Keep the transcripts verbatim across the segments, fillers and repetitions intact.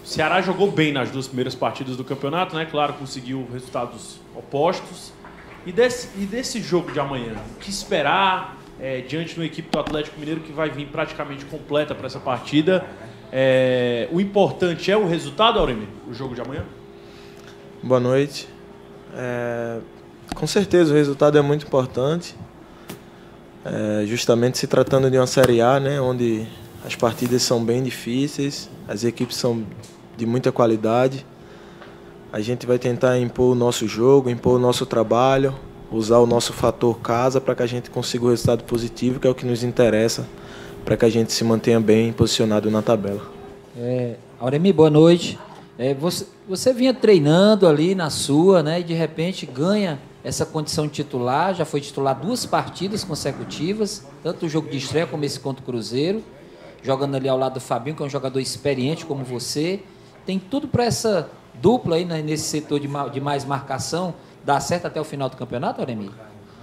Ceará jogou bem nas duas primeiras partidas do campeonato, né? Claro, conseguiu resultados opostos. E desse, e desse jogo de amanhã, o que esperar é, diante de uma equipe do Atlético Mineiro que vai vir praticamente completa para essa partida? É, o importante é o resultado, Auremir, o jogo de amanhã? Boa noite. É, com certeza o resultado é muito importante, é, justamente se tratando de uma Série A, né, onde as partidas são bem difíceis, as equipes são de muita qualidade. A gente vai tentar impor o nosso jogo, impor o nosso trabalho, usar o nosso fator casa para que a gente consiga o resultado positivo, que é o que nos interessa, para que a gente se mantenha bem posicionado na tabela. É, Auremir, boa noite. É, você, você vinha treinando ali na sua, né, e de repente ganha essa condição de titular, já foi titular duas partidas consecutivas, tanto o jogo de estreia como esse contra o Cruzeiro, jogando ali ao lado do Fabinho, que é um jogador experiente como você. Tem tudo para essa dupla aí, né, nesse setor de, de mais marcação dar certo até o final do campeonato, Auremir?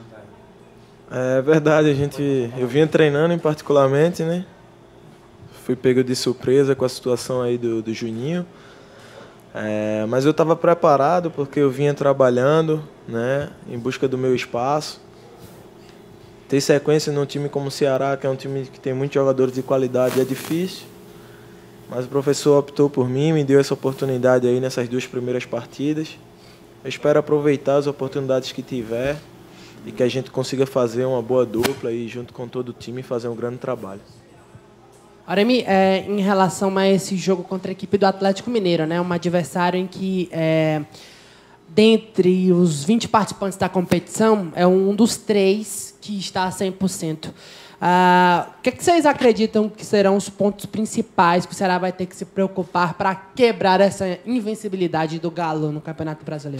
É verdade, a gente, eu vinha treinando em particularmente, né? Fui pego de surpresa com a situação aí do, do Juninho. É, mas eu estava preparado porque eu vinha trabalhando, né, em busca do meu espaço. Ter sequência num time como o Ceará, que é um time que tem muitos jogadores de qualidade, é difícil. Mas o professor optou por mim, me deu essa oportunidade aí nessas duas primeiras partidas. Eu espero aproveitar as oportunidades que tiver e que a gente consiga fazer uma boa dupla e junto com todo o time fazer um grande trabalho. Auremir, é, em relação a esse jogo contra a equipe do Atlético Mineiro, né, um adversário em que, é, dentre os vinte participantes da competição, é um dos três que está a cem por cento. Ah, o que, é que vocês acreditam que serão os pontos principais que o Ceará vai ter que se preocupar para quebrar essa invencibilidade do Galo no Campeonato Brasileiro?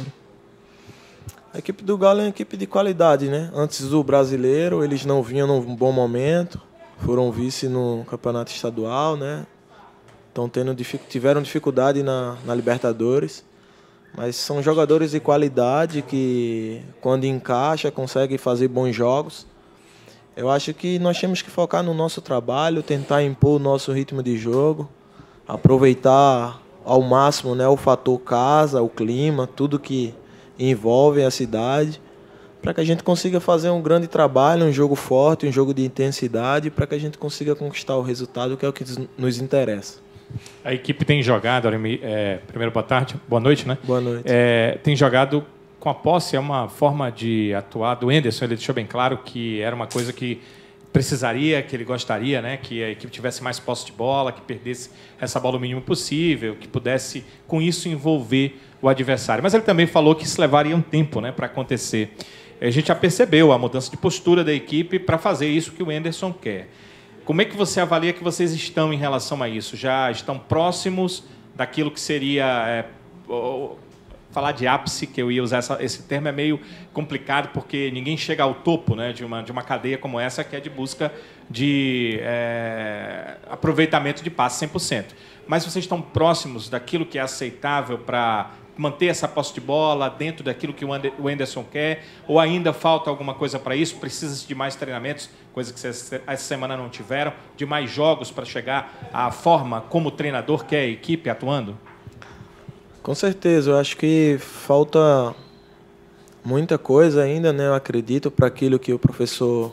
A equipe do Galo é uma equipe de qualidade, né? Antes do Brasileiro, eles não vinham num bom momento, foram vice no Campeonato Estadual, né? Estão tendo, tiveram dificuldade na, na Libertadores, mas são jogadores de qualidade que, quando encaixa, conseguem fazer bons jogos. Eu acho que nós temos que focar no nosso trabalho, tentar impor o nosso ritmo de jogo, aproveitar ao máximo, né, o fator casa, o clima, tudo que envolve a cidade, para que a gente consiga fazer um grande trabalho, um jogo forte, um jogo de intensidade, para que a gente consiga conquistar o resultado, que é o que nos interessa. A equipe tem jogado, é, primeiro boa tarde, boa noite, né? Boa noite. É, tem jogado com a posse, é uma forma de atuar do Enderson, ele deixou bem claro que era uma coisa que precisaria, que ele gostaria, né, que a equipe tivesse mais posse de bola, que perdesse essa bola o mínimo possível, que pudesse, com isso, envolver o adversário. Mas ele também falou que isso levaria um tempo, né, para acontecer. A gente já percebeu a mudança de postura da equipe para fazer isso que o Enderson quer. Como é que você avalia que vocês estão em relação a isso? Já estão próximos daquilo que seria... É, falar de ápice, que eu ia usar essa, esse termo, é meio complicado, porque ninguém chega ao topo, né, de, uma, de uma cadeia como essa, que é de busca de é, aproveitamento de passe cem por cento. Mas vocês estão próximos daquilo que é aceitável para manter essa posse de bola dentro daquilo que o Enderson quer? Ou ainda falta alguma coisa para isso? Precisa de mais treinamentos, coisa que vocês essa semana não tiveram, de mais jogos para chegar à forma como o treinador quer a equipe atuando? Com certeza, eu acho que falta muita coisa ainda, né? Eu acredito para aquilo que o professor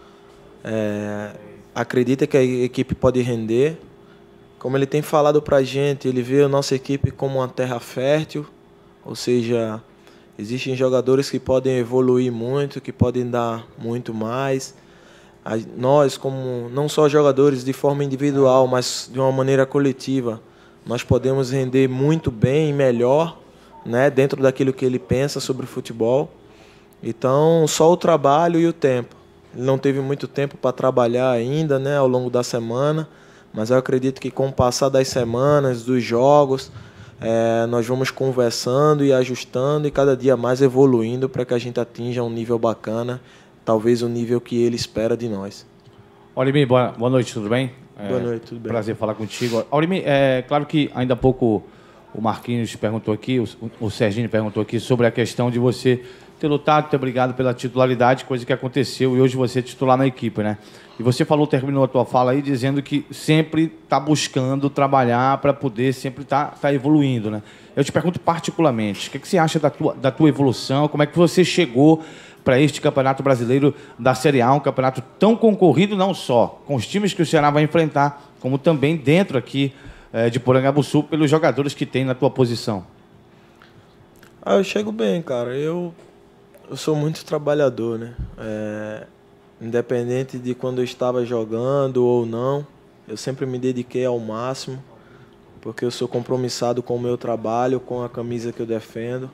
é, acredita que a equipe pode render. Como ele tem falado para a gente, ele vê a nossa equipe como uma terra fértil, ou seja, existem jogadores que podem evoluir muito, que podem dar muito mais. Nós, como não só jogadores de forma individual, mas de uma maneira coletiva, nós podemos render muito bem e melhor, né, dentro daquilo que ele pensa sobre o futebol. Então, só o trabalho e o tempo. Ele não teve muito tempo para trabalhar ainda, né, ao longo da semana, mas eu acredito que com o passar das semanas, dos jogos, é, nós vamos conversando e ajustando e cada dia mais evoluindo para que a gente atinja um nível bacana, talvez o nível que ele espera de nós. Auremir, boa, boa noite, tudo bem? Boa noite, tudo bem. Prazer falar contigo. Auremir, é claro que ainda há pouco o Marquinhos perguntou aqui, o, o Serginho perguntou aqui sobre a questão de você ter lutado, ter brigado pela titularidade, coisa que aconteceu, e hoje você é titular na equipe, né? E você falou, terminou a tua fala aí, dizendo que sempre está buscando trabalhar para poder sempre estar tá, tá evoluindo, né? Eu te pergunto particularmente, o que, que você acha da tua, da tua evolução? Como é que você chegou para este Campeonato Brasileiro da Série A, um campeonato tão concorrido, não só com os times que o Ceará vai enfrentar, como também dentro aqui eh, de Porangabuçu, pelos jogadores que tem na tua posição? Ah, eu chego bem, cara. Eu, eu sou muito trabalhador, né? É, independente de quando eu estava jogando ou não, eu sempre me dediquei ao máximo, porque eu sou compromissado com o meu trabalho, com a camisa que eu defendo.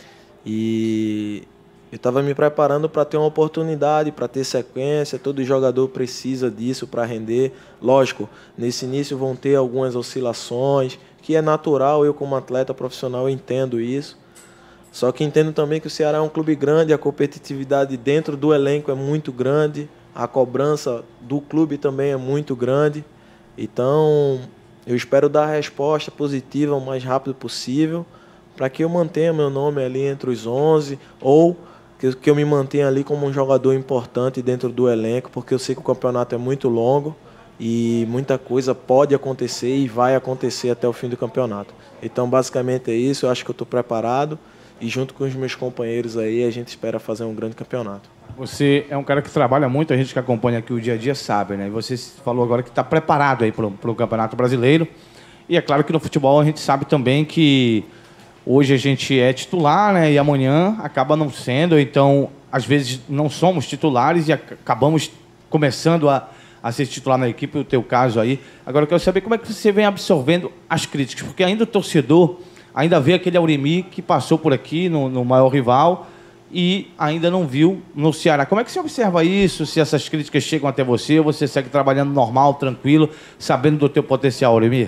E eu estava me preparando para ter uma oportunidade, para ter sequência. Todo jogador precisa disso para render. Lógico, nesse início vão ter algumas oscilações, que é natural, eu como atleta profissional entendo isso. Só que entendo também que o Ceará é um clube grande, a competitividade dentro do elenco é muito grande, a cobrança do clube também é muito grande. Então, eu espero dar a resposta positiva o mais rápido possível, para que eu mantenha meu nome ali entre os onze, ou que, que eu me mantenha ali como um jogador importante dentro do elenco, porque eu sei que o campeonato é muito longo e muita coisa pode acontecer e vai acontecer até o fim do campeonato. Então, basicamente é isso, eu acho que eu estou preparado. E junto com os meus companheiros aí, a gente espera fazer um grande campeonato. Você é um cara que trabalha muito, a gente que acompanha aqui o dia a dia sabe, né? E você falou agora que está preparado aí para o Campeonato Brasileiro. E é claro que no futebol a gente sabe também que hoje a gente é titular, né? E amanhã acaba não sendo. Então, às vezes, não somos titulares e acabamos começando a, a ser titular na equipe, o teu caso aí. Agora, eu quero saber como é que você vem absorvendo as críticas, porque ainda o torcedor ainda vê aquele Auremi que passou por aqui no, no maior rival e ainda não viu no Ceará. Como é que você observa isso? Se essas críticas chegam até você, ou você segue trabalhando normal, tranquilo, sabendo do teu potencial, Auremi?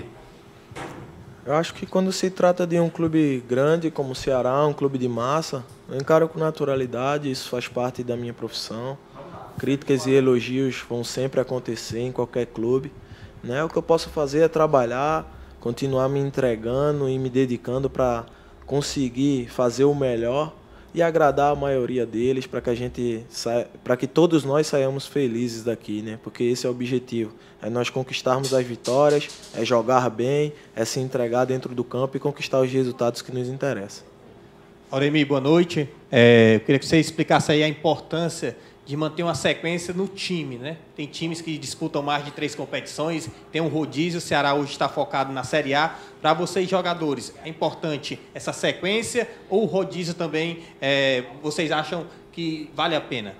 Eu acho que quando se trata de um clube grande como o Ceará, um clube de massa, eu encaro com naturalidade, isso faz parte da minha profissão. Críticas e elogios vão sempre acontecer em qualquer clube, né? O que eu posso fazer é trabalhar, continuar me entregando e me dedicando para conseguir fazer o melhor e agradar a maioria deles, para que a gente saia, para que todos nós saiamos felizes daqui, né? Porque esse é o objetivo, é nós conquistarmos as vitórias, é jogar bem, é se entregar dentro do campo e conquistar os resultados que nos interessam. Auremi, boa noite. É, eu queria que você explicasse aí a importância de manter uma sequência no time, né? Tem times que disputam mais de três competições, tem um rodízio, o Ceará hoje está focado na Série A. Para vocês, jogadores, é importante essa sequência ou o rodízio também, é, vocês acham que vale a pena?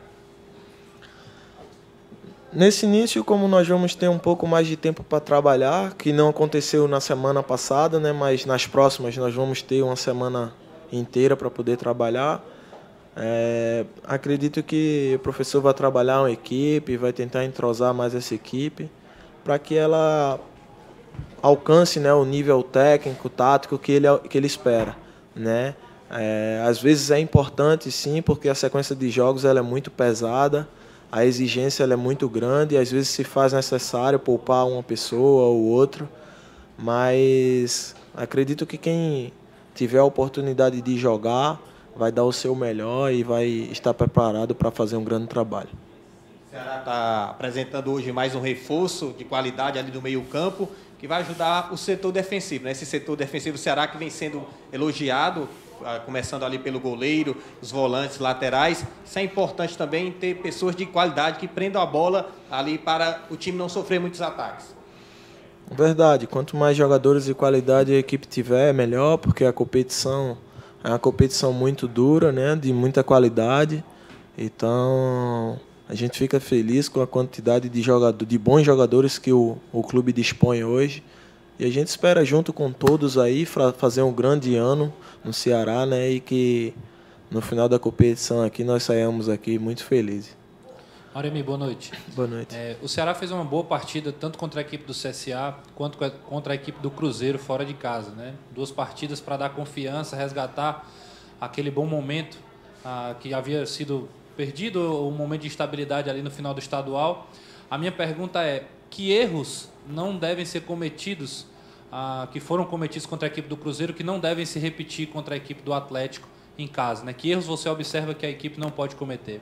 Nesse início, como nós vamos ter um pouco mais de tempo para trabalhar, que não aconteceu na semana passada, né? Mas nas próximas nós vamos ter uma semana inteira para poder trabalhar. É, acredito que o professor vai trabalhar uma equipe, vai tentar entrosar mais essa equipe para que ela alcance, né, o nível técnico, tático que ele, que ele espera, né? É, às vezes é importante sim, porque a sequência de jogos ela é muito pesada, a exigência ela é muito grande e às vezes se faz necessário poupar uma pessoa ou outra, mas acredito que quem tiver a oportunidade de jogar vai dar o seu melhor e vai estar preparado para fazer um grande trabalho. O Ceará está apresentando hoje mais um reforço de qualidade ali no meio-campo, que vai ajudar o setor defensivo, né? Esse setor defensivo do Ceará que vem sendo elogiado, começando ali pelo goleiro, os volantes laterais. Isso é importante também ter pessoas de qualidade que prendam a bola ali para o time não sofrer muitos ataques. Verdade, quanto mais jogadores de qualidade a equipe tiver, melhor, porque a competição é uma competição muito dura, né, de muita qualidade. Então, a gente fica feliz com a quantidade de, jogador, de bons jogadores que o, o clube dispõe hoje. E a gente espera, junto com todos aí, fazer um grande ano no Ceará, né, e que no final da competição aqui nós saímos aqui muito felizes. Auremi, boa noite. Boa noite. É, o Ceará fez uma boa partida tanto contra a equipe do C S A quanto contra a equipe do Cruzeiro fora de casa, né? Duas partidas para dar confiança, resgatar aquele bom momento ah, que havia sido perdido, o momento de instabilidade ali no final do estadual. A minha pergunta é: que erros não devem ser cometidos, ah, que foram cometidos contra a equipe do Cruzeiro, que não devem se repetir contra a equipe do Atlético, em casa, né? Que erros você observa que a equipe não pode cometer?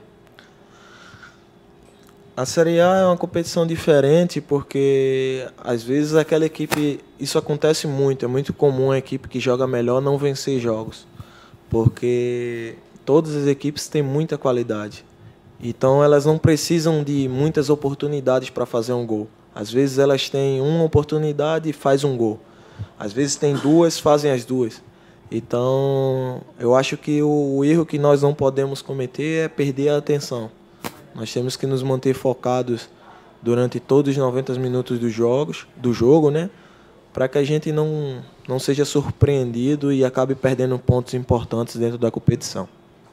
A Série A é uma competição diferente porque, às vezes, aquela equipe... Isso acontece muito, é muito comum a equipe que joga melhor não vencer jogos. Porque todas as equipes têm muita qualidade. Então, elas não precisam de muitas oportunidades para fazer um gol. Às vezes, elas têm uma oportunidade e faz um gol. Às vezes, tem duas, fazem as duas. Então, eu acho que o erro que nós não podemos cometer é perder a atenção. Nós temos que nos manter focados durante todos os noventa minutos dos jogos, do jogo, né? Para que a gente não, não seja surpreendido e acabe perdendo pontos importantes dentro da competição.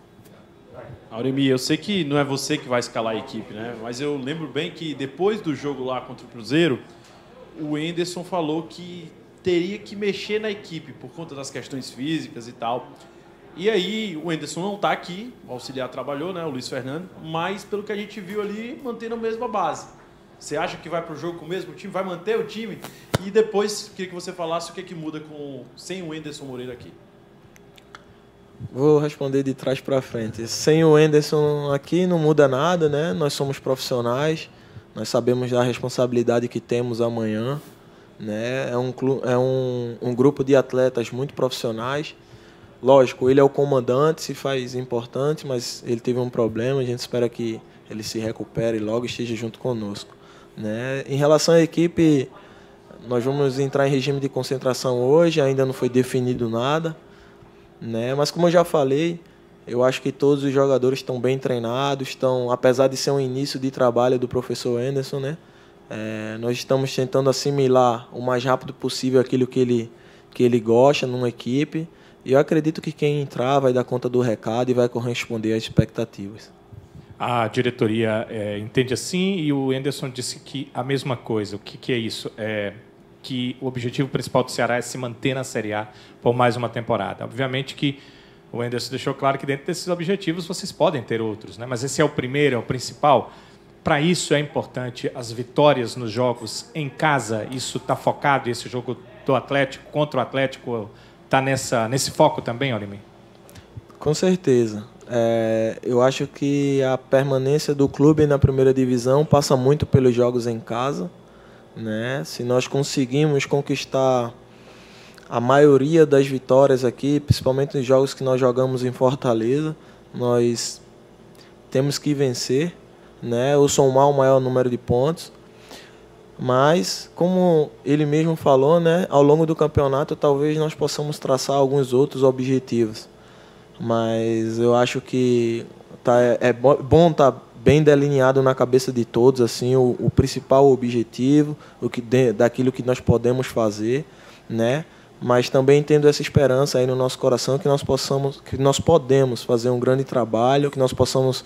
Auremi, eu sei que não é você que vai escalar a equipe, né? Mas eu lembro bem que depois do jogo lá contra o Cruzeiro, o Enderson falou que teria que mexer na equipe por conta das questões físicas e tal. E aí, o Enderson não está aqui, o auxiliar trabalhou, né, o Luiz Fernando, mas pelo que a gente viu ali, mantendo a mesma base. Você acha que vai para o jogo com o mesmo time? Vai manter o time? E depois, queria que você falasse o que é que muda com, sem o Enderson Moreira aqui. Vou responder de trás para frente. Sem o Enderson aqui não muda nada, né? Nós somos profissionais, nós sabemos da responsabilidade que temos amanhã, né? É um, é um, um grupo de atletas muito profissionais. Lógico, ele é o comandante, se faz importante, mas ele teve um problema, a gente espera que ele se recupere e logo esteja junto conosco, né? Em relação à equipe, nós vamos entrar em regime de concentração hoje, ainda não foi definido nada, né? Mas como eu já falei, eu acho que todos os jogadores estão bem treinados, estão, apesar de ser um início de trabalho do professor Enderson, né? É, nós estamos tentando assimilar o mais rápido possível aquilo que ele, que ele gosta numa equipe. E eu acredito que quem entrar vai dar conta do recado e vai corresponder às expectativas. A diretoria é, entende assim e o Enderson disse que a mesma coisa. O que, que é isso? É que o objetivo principal do Ceará é se manter na Série A por mais uma temporada. Obviamente que o Enderson deixou claro que dentro desses objetivos vocês podem ter outros, né? Mas esse é o primeiro, é o principal. Para isso é importante as vitórias nos jogos em casa. Isso está focado, esse jogo do Atlético contra o Atlético... Está nessa, nesse foco também, Auremi? Com certeza. É, eu acho que a permanência do clube na primeira divisão passa muito pelos jogos em casa, né? Se nós conseguimos conquistar a maioria das vitórias aqui, principalmente nos jogos que nós jogamos em Fortaleza, nós temos que vencer, né? Ou somar o maior número de pontos. Mas, como ele mesmo falou, né, ao longo do campeonato talvez nós possamos traçar alguns outros objetivos. Mas eu acho que tá, é bom estar tá bem delineado na cabeça de todos assim, o, o principal objetivo, o que, daquilo que nós podemos fazer, né? Mas também tendo essa esperança aí no nosso coração que nós, possamos, que nós podemos fazer um grande trabalho, que nós possamos...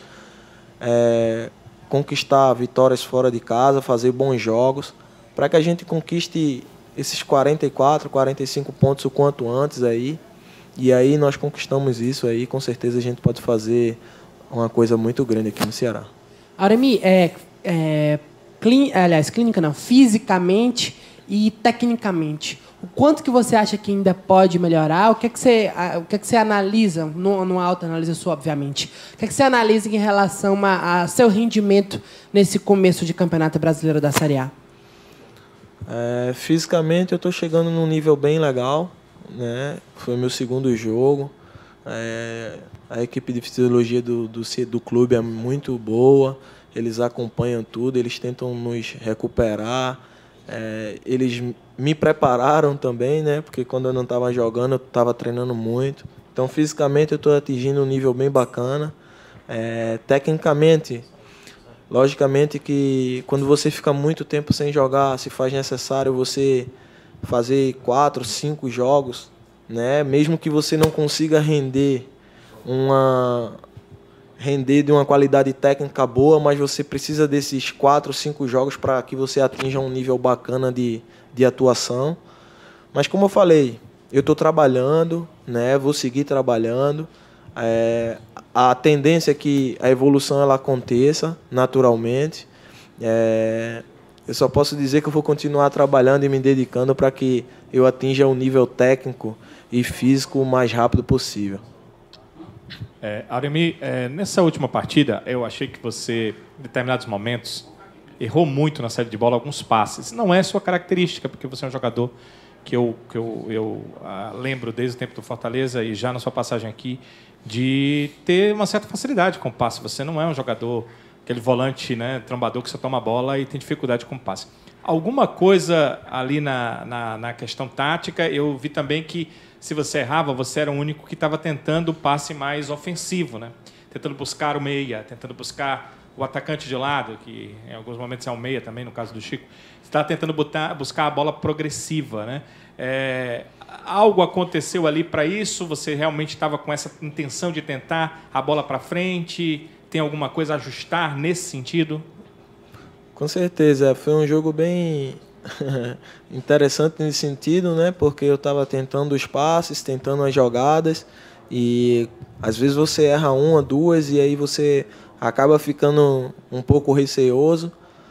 É, conquistar vitórias fora de casa, fazer bons jogos, para que a gente conquiste esses quarenta e quatro, quarenta e cinco pontos o quanto antes aí. E aí nós conquistamos isso aí, com certeza a gente pode fazer uma coisa muito grande aqui no Ceará. Auremi, é, é, clín, aliás, clínica não, fisicamente e tecnicamente, o quanto que você acha que ainda pode melhorar? O que é que você, o que é que você analisa, numa autoanálise sua, obviamente, o que é que você analisa em relação a, a seu rendimento nesse começo de Campeonato Brasileiro da Série A? É, fisicamente eu estou chegando num nível bem legal, né? Foi meu segundo jogo. É, a equipe de fisiologia do, do, do clube é muito boa, eles acompanham tudo, eles tentam nos recuperar. É, eles me prepararam também, né? Porque quando eu não estava jogando, eu estava treinando muito. Então, fisicamente, eu estou atingindo um nível bem bacana. É, tecnicamente, logicamente que quando você fica muito tempo sem jogar, se faz necessário você fazer quatro, cinco jogos, né? Mesmo que você não consiga render uma render de uma qualidade técnica boa, mas você precisa desses quatro, cinco jogos para que você atinja um nível bacana de, de atuação. Mas como eu falei, eu estou trabalhando, né? Vou seguir trabalhando. É, a tendência é que a evolução ela aconteça naturalmente. É, eu só posso dizer que eu vou continuar trabalhando e me dedicando para que eu atinja um nível técnico e físico o mais rápido possível. É, Auremi, é, nessa última partida, eu achei que você, em determinados momentos, errou muito na saída de bola, alguns passes. Não é sua característica, porque você é um jogador que eu, que eu, eu ah, lembro desde o tempo do Fortaleza e já na sua passagem aqui, de ter uma certa facilidade com o passe. Você não é um jogador, aquele volante, né, trombador que você toma a bola e tem dificuldade com o passe. Alguma coisa ali na, na, na questão tática, eu vi também que se você errava, você era o único que estava tentando o passe mais ofensivo, né? Tentando buscar o meia, tentando buscar o atacante de lado, que em alguns momentos é um meia também, no caso do Chico. Você está tentando botar, buscar a bola progressiva, né? É, algo aconteceu ali para isso? Você realmente estava com essa intenção de tentar a bola para frente? Tem alguma coisa a ajustar nesse sentido? Com certeza, foi um jogo bem interessante nesse sentido, né? Porque eu estava tentando os passes, tentando as jogadas e às vezes você erra uma, duas e aí você acaba ficando um pouco receoso,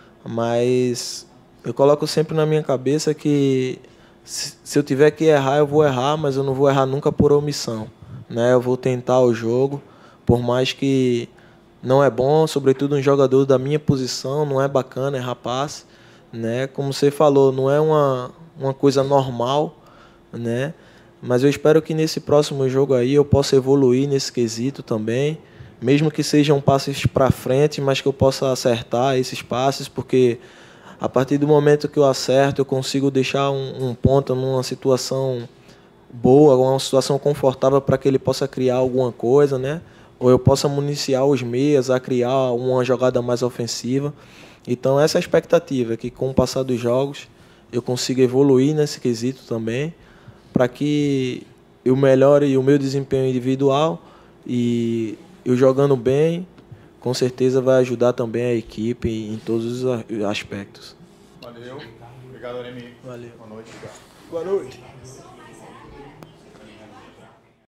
mas eu coloco sempre na minha cabeça que se eu tiver que errar, eu vou errar, mas eu não vou errar nunca por omissão, né? Eu vou tentar o jogo, por mais que não é bom, sobretudo um jogador da minha posição, não é bacana errar passe, né? Como você falou, não é uma, uma coisa normal, né? Mas eu espero que nesse próximo jogo aí eu possa evoluir nesse quesito também, mesmo que sejam passes para frente, mas que eu possa acertar esses passes, porque a partir do momento que eu acerto, eu consigo deixar um, um ponta numa situação boa, uma situação confortável para que ele possa criar alguma coisa, né? Ou eu possa municiar os meias a criar uma jogada mais ofensiva. Então, essa é a expectativa, que com o passar dos jogos eu consiga evoluir nesse quesito também, para que eu melhore o meu desempenho individual e eu jogando bem, com certeza vai ajudar também a equipe em todos os aspectos. Valeu. Obrigado, Auremi. Valeu. Boa noite. Boa noite.